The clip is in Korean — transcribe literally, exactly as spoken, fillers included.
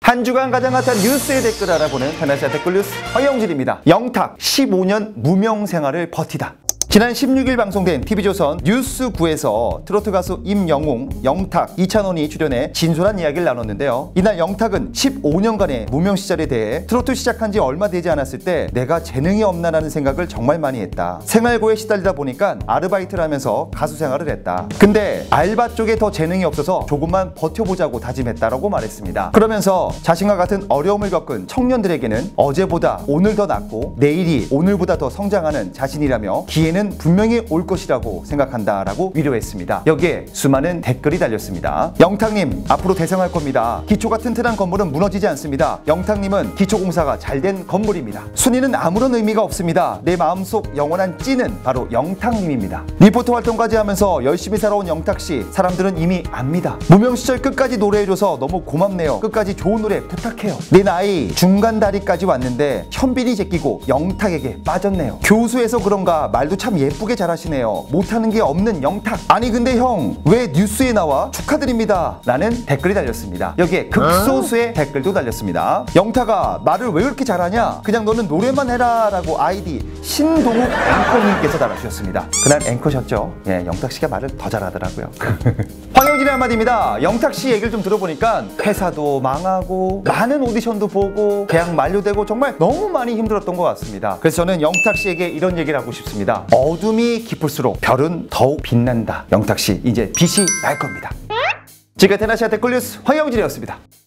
한 주간 가장 핫한 뉴스의 댓글 알아보는 테나시아 댓글 뉴스 황영진입니다. 영탁 십오 년 무명 생활을 버티다. 지난 십육 일 방송된 티비조선 뉴스구에서 트로트 가수 임영웅, 영탁, 이찬원이 출연해 진솔한 이야기를 나눴는데요. 이날 영탁은 십오 년간의 무명 시절에 대해 트로트 시작한 지 얼마 되지 않았을 때 내가 재능이 없나라는 생각을 정말 많이 했다. 생활고에 시달리다 보니까 아르바이트를 하면서 가수 생활을 했다. 근데 알바 쪽에 더 재능이 없어서 조금만 버텨보자고 다짐했다라고 말했습니다. 그러면서 자신과 같은 어려움을 겪은 청년들에게는 어제보다 오늘 더 낫고 내일이 오늘보다 더 성장하는 자신이라며 기회는 분명히 올 것이라고 생각한다라고 위로했습니다. 여기에 수많은 댓글이 달렸습니다. 영탁님 앞으로 대성할 겁니다. 기초가 튼튼한 건물은 무너지지 않습니다. 영탁님은 기초공사가 잘 된 건물입니다. 순위는 아무런 의미가 없습니다. 내 마음속 영원한 찐은 바로 영탁님입니다. 리포터 활동까지 하면서 열심히 살아온 영탁씨 사람들은 이미 압니다. 무명 시절 끝까지 노래해줘서 너무 고맙네요. 끝까지 좋은 노래 부탁해요. 내 나이 중간 다리까지 왔는데 현빈이 제끼고 영탁에게 빠졌네요. 교수에서 그런가 말도 참 예쁘게 잘하시네요. 못하는 게 없는 영탁. 아니 근데 형 왜 뉴스에 나와? 축하드립니다 라는 댓글이 달렸습니다. 여기에 극소수의 댓글도 달렸습니다. 영탁아 말을 왜 그렇게 잘하냐? 그냥 너는 노래만 해라 라고 아이디 신동욱 앵커님께서 달아주셨습니다. 그날 앵커셨죠? 예, 영탁씨가 말을 더 잘하더라고요. 황영진의 한마디입니다. 영탁씨 얘기를 좀 들어보니까 회사도 망하고 많은 오디션도 보고 계약 만료되고 정말 너무 많이 힘들었던 것 같습니다. 그래서 저는 영탁씨에게 이런 얘기를 하고 싶습니다. 어둠이 깊을수록 별은 더욱 빛난다. 영탁씨 이제 빛이 날 겁니다. 지금까지 테나시아 댓글 뉴스 황영진이었습니다.